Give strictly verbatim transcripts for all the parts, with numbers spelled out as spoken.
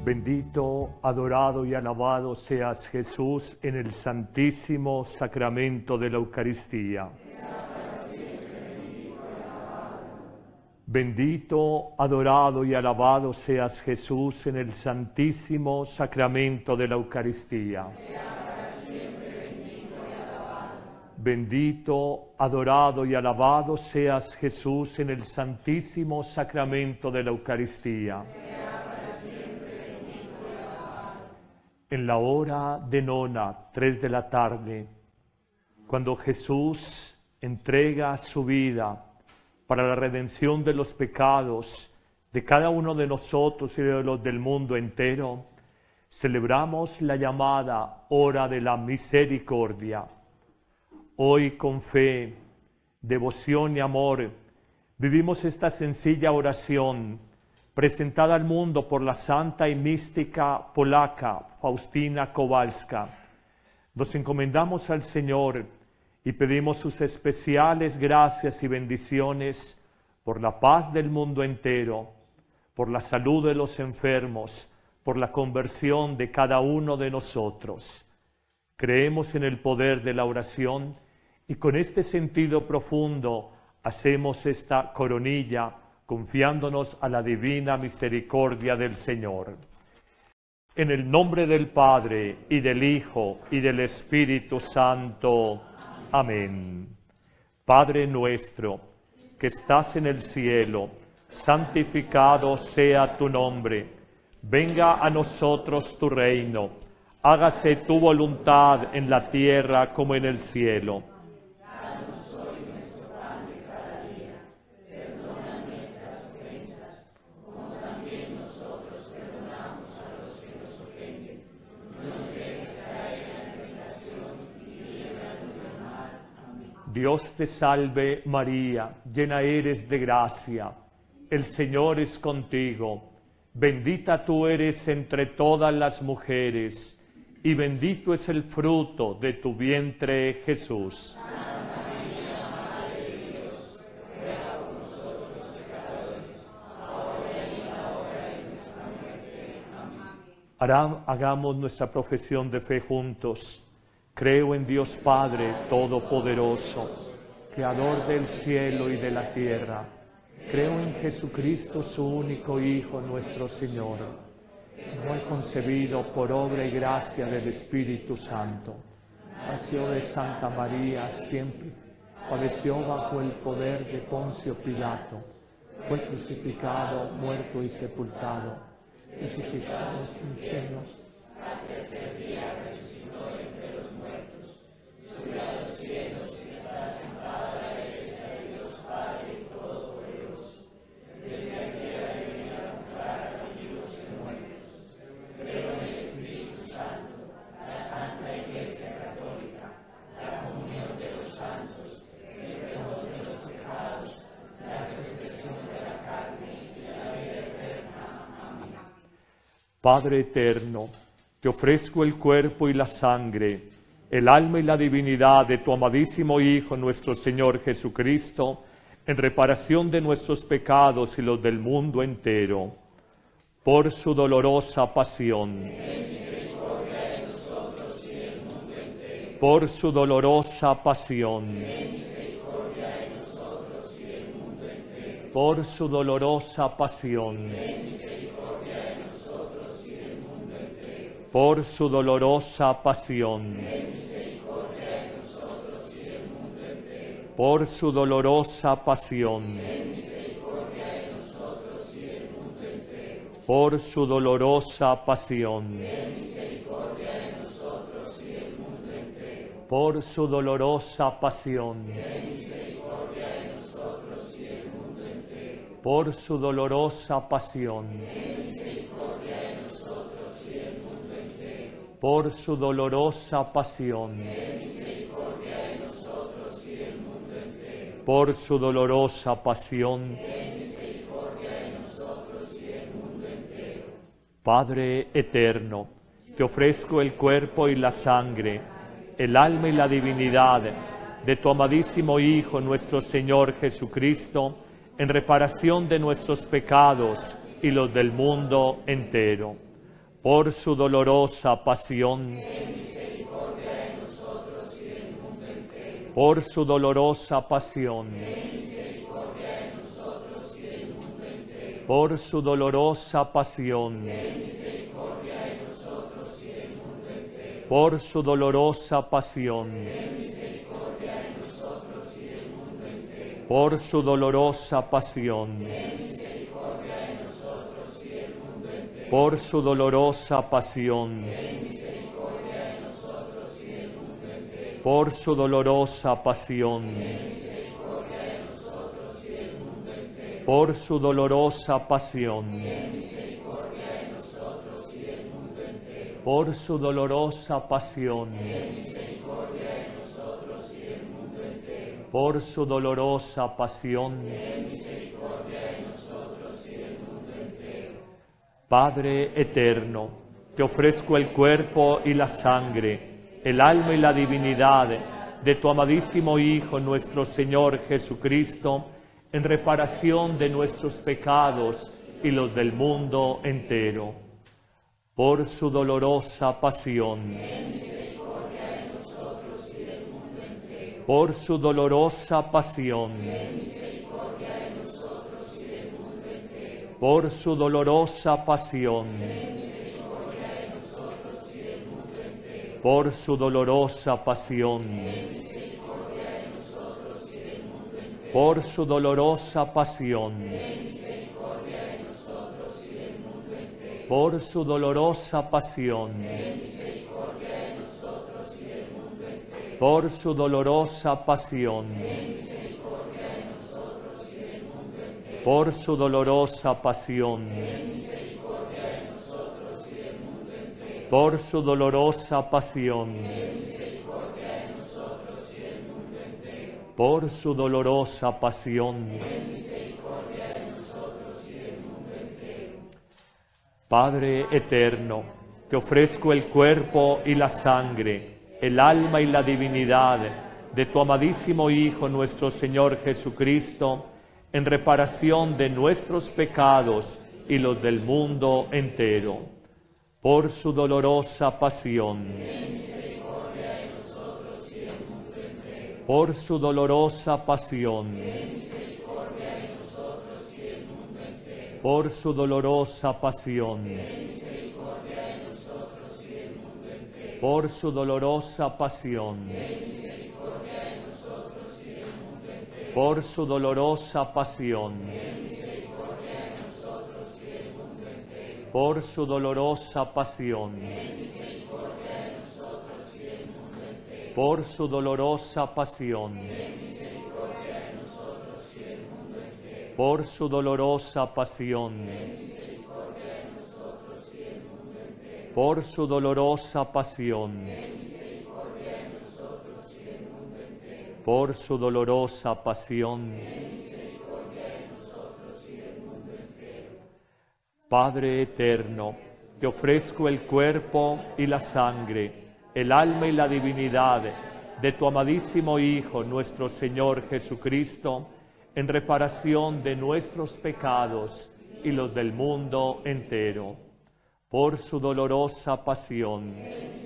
Bendito, adorado y alabado seas Jesús en el santísimo sacramento de la Eucaristía. Bendito, adorado y alabado seas Jesús en el santísimo sacramento de la Eucaristía. Bendito, adorado y alabado seas Jesús en el santísimo sacramento de la Eucaristía. En la hora de nona, tres de la tarde, cuando Jesús entrega su vida para la redención de los pecados de cada uno de nosotros y de los del mundo entero, celebramos la llamada hora de la misericordia. Hoy con fe, devoción y amor vivimos esta sencilla oración presentada al mundo por la santa y mística polaca Faustina Kowalska. Nos encomendamos al Señor y pedimos sus especiales gracias y bendiciones por la paz del mundo entero, por la salud de los enfermos, por la conversión de cada uno de nosotros. Creemos en el poder de la oración y con este sentido profundo hacemos esta coronilla confiándonos a la divina misericordia del Señor. En el nombre del Padre, y del Hijo, y del Espíritu Santo. Amén. Padre nuestro, que estás en el cielo, santificado sea tu nombre. Venga a nosotros tu reino. Hágase tu voluntad en la tierra como en el cielo. Dios te salve María, llena eres de gracia, el Señor es contigo, bendita tú eres entre todas las mujeres, y bendito es el fruto de tu vientre Jesús. Santa María, Madre de Dios, ruega por nosotros los pecadores, ahora y en la hora de nuestra muerte. Amén. Hagamos nuestra profesión de fe juntos. Creo en Dios Padre Todopoderoso, Creador del cielo y de la tierra. Creo en Jesucristo, su único Hijo, nuestro Señor. Fue concebido por obra y gracia del Espíritu Santo. Nació de Santa María siempre. Padeció bajo el poder de Poncio Pilato. Fue crucificado, muerto y sepultado. Resucitado de los infiernos. Al tercer día resucitó entre los muertos, subió a los cielos y está sentado a la derecha de Dios Padre Todopoderoso. Desde allí ha de venir a juzgar a los vivos y muertos. Creo en el Espíritu Santo, la Santa Iglesia Católica, la comunión de los santos, el perdón de los pecados, la resurrección de la carne y la vida eterna. Amén. Padre eterno, te ofrezco el cuerpo y la sangre, el alma y la divinidad de tu amadísimo Hijo, nuestro Señor Jesucristo, en reparación de nuestros pecados y los del mundo entero. Por su dolorosa pasión. Por su dolorosa pasión. Por su dolorosa pasión. Por su dolorosa pasión. Por su dolorosa pasión. Por su dolorosa pasión. Por su dolorosa pasión. Por su dolorosa pasión. Por su dolorosa pasión. Por su dolorosa pasión. Padre eterno, te ofrezco el cuerpo y la sangre, el alma y la divinidad de tu amadísimo Hijo, nuestro Señor Jesucristo, en reparación de nuestros pecados y los del mundo entero. por su dolorosa pasión, ten misericordia de nosotros y del mundo entero. por su dolorosa pasión, Ten misericordia de nosotros y del mundo entero. por su dolorosa pasión, Ten misericordia de nosotros y del mundo entero. por su dolorosa pasión, Ten misericordia de nosotros y del mundo entero. por su dolorosa pasión, Ten misericordia de nosotros y del mundo entero. por su dolorosa pasión, Ten misericordia de nosotros y del mundo entero. por su dolorosa pasión, Ten misericordia de nosotros y del mundo entero. por su dolorosa pasión, Ten misericordia de nosotros y del mundo entero. por su dolorosa pasión, Ten misericordia de nosotros y del mundo entero. por su dolorosa pasión. Ten misericordia de nosotros y del mundo entero. Padre eterno, te ofrezco el cuerpo y la sangre, el alma y la divinidad de tu amadísimo Hijo, nuestro Señor Jesucristo, en reparación de nuestros pecados y los del mundo entero. Por su dolorosa pasión, por su dolorosa pasión, por su dolorosa pasión, por su dolorosa pasión, por su dolorosa pasión, por su dolorosa pasión, por su dolorosa pasión, por su dolorosa pasión, por su dolorosa pasión, por su dolorosa pasión. Padre eterno, te ofrezco el cuerpo y la sangre, el alma y la divinidad de tu amadísimo Hijo, nuestro Señor Jesucristo, en reparación de nuestros pecados y los del mundo entero. Por su dolorosa pasión, por su dolorosa pasión, por su dolorosa pasión, por su dolorosa pasión, por su dolorosa pasión, por su dolorosa pasión, por su dolorosa pasión, por su dolorosa pasión, por su dolorosa pasión, por su dolorosa pasión. Padre eterno, te ofrezco el cuerpo y la sangre, el alma y la divinidad de tu amadísimo Hijo, nuestro Señor Jesucristo, en reparación de nuestros pecados y los del mundo entero. Por su dolorosa pasión,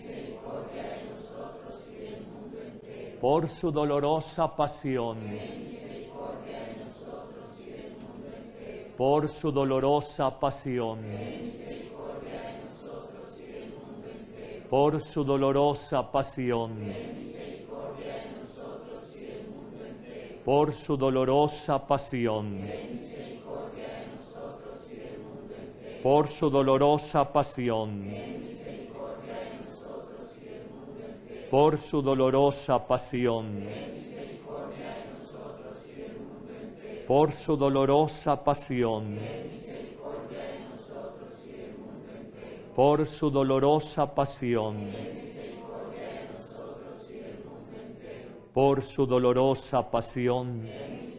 por su dolorosa pasión, por su dolorosa pasión, por su dolorosa pasión, por su dolorosa pasión, por su dolorosa pasión, por su dolorosa pasión, por su dolorosa pasión, por su dolorosa pasión, por su dolorosa pasión.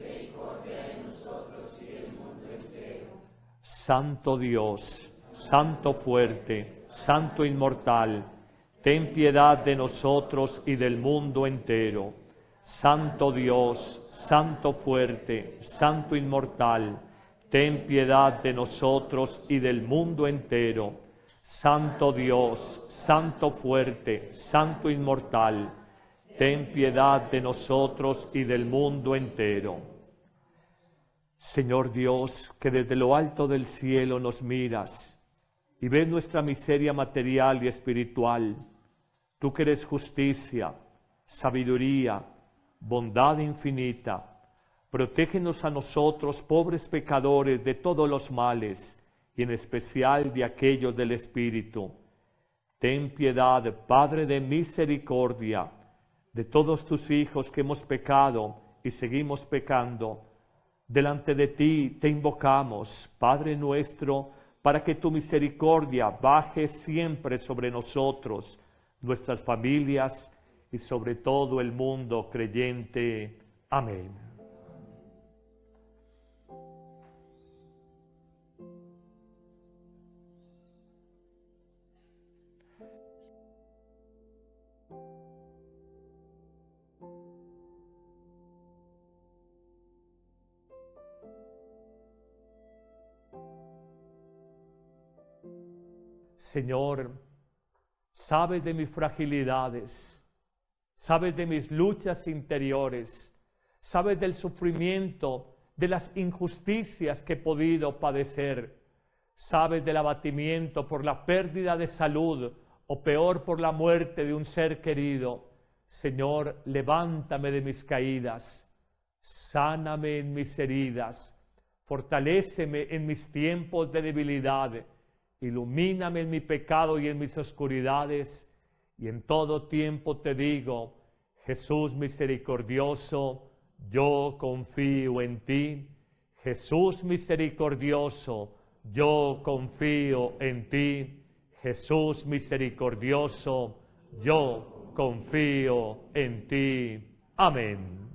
Santo Dios, Santo fuerte, Santo inmortal, ten piedad de nosotros y del mundo entero. Santo Dios, Santo fuerte, Santo inmortal, ten piedad de nosotros y del mundo entero. Santo Dios, Santo fuerte, Santo inmortal, ten piedad de nosotros y del mundo entero. Señor Dios, que desde lo alto del cielo nos miras y ves nuestra miseria material y espiritual, tú que eres justicia, sabiduría, bondad infinita, protégenos a nosotros, pobres pecadores, de todos los males, y en especial de aquellos del Espíritu. Ten piedad, Padre de misericordia, de todos tus hijos que hemos pecado y seguimos pecando. Delante de ti te invocamos, Padre nuestro, para que tu misericordia baje siempre sobre nosotros, nuestras familias y sobre todo el mundo creyente. Amén. Señor, sabes de mis fragilidades, sabes de mis luchas interiores, sabes del sufrimiento, de las injusticias que he podido padecer, sabes del abatimiento por la pérdida de salud o peor por la muerte de un ser querido. Señor, levántame de mis caídas, sáname en mis heridas, fortaléceme en mis tiempos de debilidad, ilumíname en mi pecado y en mis oscuridades, y en todo tiempo te digo, Jesús misericordioso, yo confío en ti. Jesús misericordioso, yo confío en ti. Jesús misericordioso, yo confío en ti. Amén.